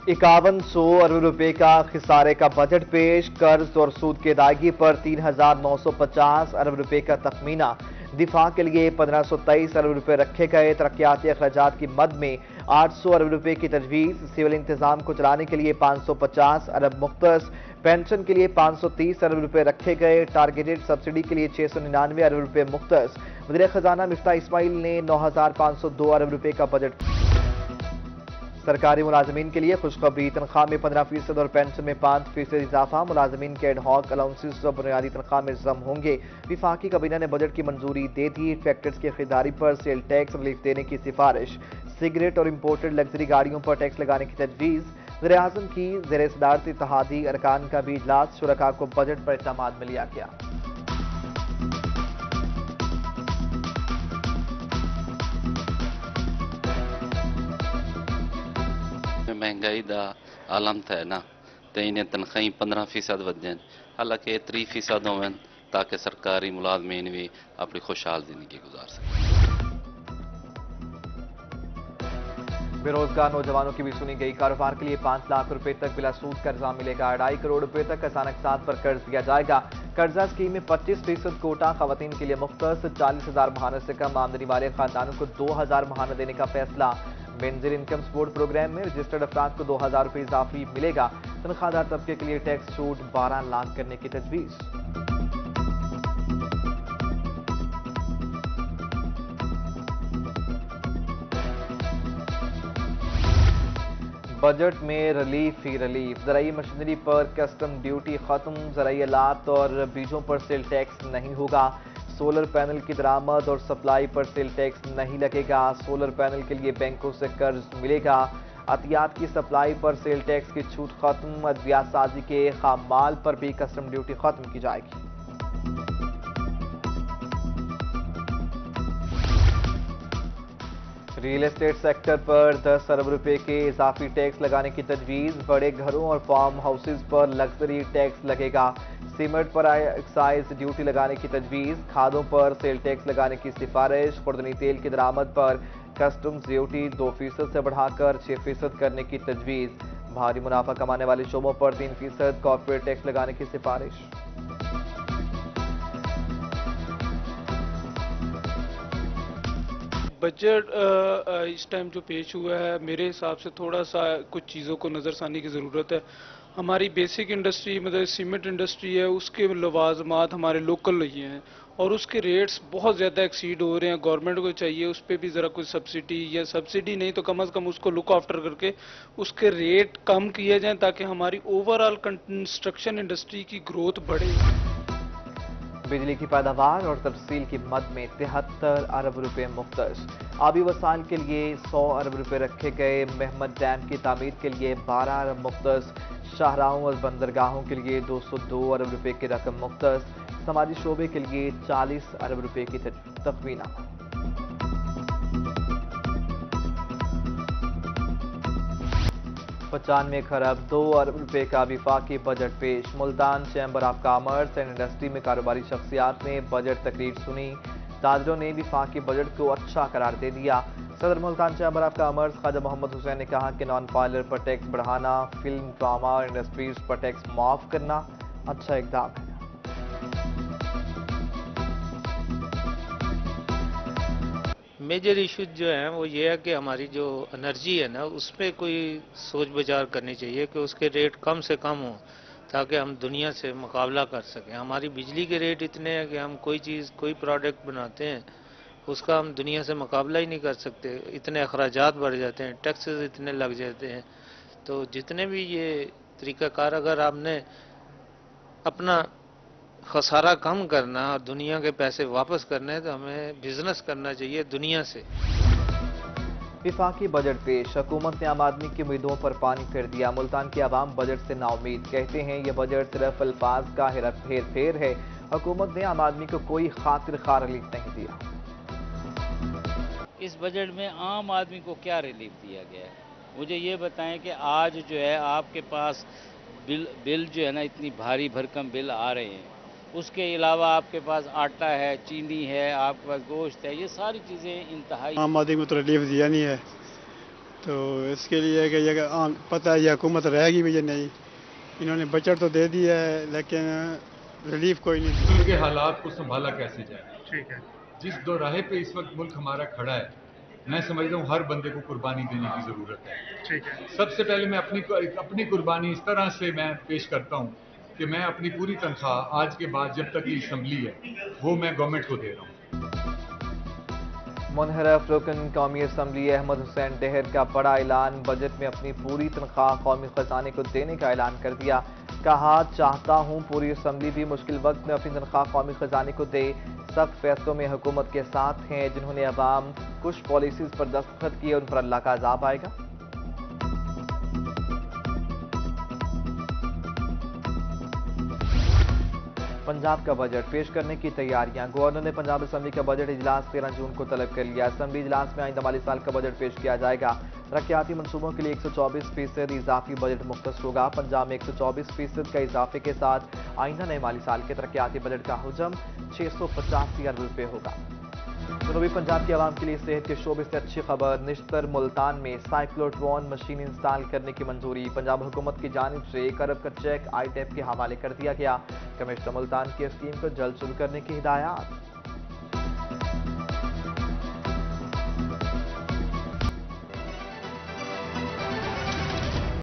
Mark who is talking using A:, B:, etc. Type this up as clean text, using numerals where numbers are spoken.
A: 5100 अरब रुपए का खिसारे का बजट पेश। कर्ज और सूद की अदायगी पर 3950 अरब रुपए का तखमीना। दिफा के लिए 1523 अरब रुपए रखे गए। तरक्याती अखराजात की मद में 800 अरब रुपए की तजवीज। सिविल इंतजाम को चलाने के लिए 550 अरब मुख्तस। पेंशन के लिए 530 अरब रुपए रखे गए। टारगेटेड सब्सिडी के लिए 699 अरब रुपए मुख्तस। वज़ीर खजाना मिफ्ता इस्माइल ने 9502 अरब रुपए का बजट। सरकारी मुलाजमीन के लिए खुशखबरी। तनख्वाह में 15% और पेंशन में 5% इजाफा। मुलाजमीन के एडहॉक अलाउंसेस और बुनियादी तनख्वाह में जम होंगे। विफाकी काबीना ने बजट की मंजूरी दे दी। फैक्टर्स की खरीदारी पर सेल टैक्स रिलीफ देने की सिफारिश। सिगरेट और इम्पोर्टेड लग्जरी गाड़ियों पर टैक्स लगाने की तजवीज़। वज़ीर-ए-आज़म की ज़ेर सदारत इत्तेहादी अरकान का भी इजलास। शुरका को बजट पर इत्तेमाद में लिया गया।
B: महंगाई का आलम है ना, तो इन्हें तनख्वाही 15% वधन, हालांकि 3% होवन ताकि सरकारी मुलाजमीन भी अपनी खुशहाल जिंदगी गुजार सकें।
A: बेरोजगार नौजवानों की भी सुनी गई। कारोबार के लिए 5 लाख रुपए तक बिला सूद कर्जा मिलेगा। 2.5 करोड़ रुपए तक अचानक साथ पर कर्ज दिया जाएगा। कर्जा स्कीम में 25% कोटा खवातीन के लिए मुख्तस। 40,000 महाना से कम आमदनी वाले खानदानों को 2,000 महाना देने का फैसला। बेनजीर इनकम सपोर्ट प्रोग्राम में रजिस्टर्ड अफराद को 2,000 रुपए इजाफी मिलेगा। तनख्वाहदार तबके के लिए टैक्स छूट 12 लाख करने की तजवीज़। बजट में रिलीफ ही रिलीफ। ज़राई मशीनरी पर कस्टम ड्यूटी खत्म। ज़राई आलात और बीजों पर सेल टैक्स नहीं होगा। सोलर पैनल की दरामद और सप्लाई पर सेल टैक्स नहीं लगेगा। सोलर पैनल के लिए बैंकों से कर्ज मिलेगा। अतियात की सप्लाई पर सेल टैक्स की छूट खत्म। अद्वियात साजी के खाम माल पर भी कस्टम ड्यूटी खत्म की जाएगी। रियल एस्टेट सेक्टर पर 10 अरब रुपए के इजाफी टैक्स लगाने की तजवीज़। बड़े घरों और फार्म हाउसेज पर लग्जरी टैक्स लगेगा। सीमेंट पर एक्साइज ड्यूटी लगाने की तजवीज़। खादों पर सेल टैक्स लगाने की सिफारिश। खुर्दनी तेल की दरामद पर कस्टम्स ड्यूटी 2% से बढ़ाकर 6% करने की तजवीज़। भारी मुनाफा कमाने वाले शोबों पर 3% कॉर्पोरेट टैक्स लगाने की सिफारिश।
C: बजट इस टाइम जो पेश हुआ है, मेरे हिसाब से थोड़ा सा कुछ चीज़ों को नज़रसानी की ज़रूरत है। हमारी बेसिक इंडस्ट्री मतलब सीमेंट इंडस्ट्री है, उसके लवाजमात हमारे लोकल नहीं हैं और उसके रेट्स बहुत ज़्यादा एक्सीड हो रहे हैं। गवर्नमेंट को चाहिए उस पर भी ज़रा कुछ सब्सिडी या सब्सिडी नहीं तो कम अज़ कम उसको लुक आफ्टर करके उसके रेट कम किए जाएँ ताकि हमारी ओवरऑल कंस्ट्रक्शन इंडस्ट्री की ग्रोथ बढ़े।
A: बिजली की पैदावार और तफसील की मद में 73 अरब रुपए मुख्तस। आबी वसाइल के लिए 100 अरब रुपए रखे गए। महमद डैम की तामीर के लिए 12 अरब मुख्तस। शाहराहों और बंदरगाहों के लिए 202 अरब रुपए की रकम मुख्तस। समाजी शोबे के लिए 40 अरब रुपए की तखमीना। 95 खरब 2 अरब रुपए का विफाकी बजट पेश। Multan chamber of commerce and industry में कारोबारी शख्सियात ने बजट तकरीर सुनी। ताजरों ने विफाकी बजट को अच्छा करार दे दिया। सदर Multan chamber of commerce Khwaja Mohammad Hussain ने कहा कि नॉन पायलर पर टैक्स बढ़ाना, फिल्म ड्रामा और इंडस्ट्रीज पर टैक्स माफ करना अच्छा इकदाम है।
D: मेजर इश्यूज जो हैं वो ये है कि हमारी जो एनर्जी है ना उस पर कोई सोच विचार करनी चाहिए कि उसके रेट कम से कम हो ताकि हम दुनिया से मुकाबला कर सकें। हमारी बिजली के रेट इतने हैं कि हम कोई चीज़ कोई प्रोडक्ट बनाते हैं उसका हम दुनिया से मुकाबला ही नहीं कर सकते। इतने अखराजात बढ़ जाते हैं, टैक्सेस इतने लग जाते हैं। तो जितने भी ये तरीक़ाकार अगर आपने अपना खसारा कम करना और दुनिया के पैसे वापस करने हैं तो हमें बिजनेस करना चाहिए दुनिया से।
A: विफाकी बजट पेश। हुकूमत ने आम आदमी की उम्मीदों पर पानी फेर दिया। मुल्तान की आवाम बजट से नाउमीद। कहते हैं यह बजट सिर्फ अल्फाज का हेर फेर है। हुकूमत ने आम आदमी को कोई खातिर खा रिलीफ नहीं दिया।
E: इस बजट में आम आदमी को क्या रिलीफ दिया गया है? मुझे ये बताएं कि आज जो है आपके पास बिल जो है ना इतनी भारी भरकम बिल आ रहे हैं, उसके अलावा आपके पास आटा है, चीनी है, आपके पास गोश्त है, ये सारी चीज़ें इंतहाई।
F: आम आदमी को तो रिलीफ दिया नहीं है। तो इसके लिए कि ये पता है ये हुकूमत रहेगी भी या नहीं। इन्होंने बजट तो दे दिया है लेकिन रिलीफ कोई नहीं।
G: मुल्क के हालात को संभाला कैसे जाए।
F: ठीक है।
G: जिस दो राहे पे इस वक्त मुल्क हमारा खड़ा है, मैं समझता हूँ हर बंदे को कुर्बानी देने की ज़रूरत है।
F: ठीक है।
G: सबसे पहले मैं अपनी कुर्बानी इस तरह से मैं पेश करता हूँ कि मैं अपनी पूरी तनख्वाह आज के बाद जब तक ये असम्बली है वो मैं गवर्नमेंट को दे रहा हूँ।
A: मुनहरफ रुकन कौमी असम्बली अहमद हुसैन डहर का बड़ा ऐलान, बजट में अपनी पूरी तनख्वाह कौमी खजाने को देने का ऐलान कर दिया। कहा, चाहता हूं पूरी असम्बली भी मुश्किल वक्त में अपनी तनख्वाह कौमी खजाने को दे। सख्त फैसलों में हुकूमत के साथ हैं। जिन्होंने अवाम कुछ पॉलिसीज पर दस्तखत किए उन पर अल्लाह का अजाब आएगा। पंजाब का बजट पेश करने की तैयारियां, गवर्नर ने पंजाब असम्बली का बजट इजलास 13 जून को तलब कर लिया। असम्बली इजलास में आइंदा माली साल का बजट पेश किया जाएगा। तरक्याती मनसूबों के लिए 124% इजाफी बजट मुख्तस होगा। पंजाब में 124% का इजाफे के साथ आइंदा नए माली साल के तरक्याती बजट का हुजम 685 अरब रुपये होगा। जनूबी पंजाब के अवाम के लिए सेहत के शोबे से अच्छी खबर, निश्तर मुल्तान में साइक्लोट्रॉन मशीन इंस्टॉल करने की मंजूरी। पंजाब हुकूमत की जानिब से 1 अरब का चेक ITEP के हवाले कर दिया गया। कमिश्नर मुल्तान की स्कीम को जल्द शुरू करने की हिदायत।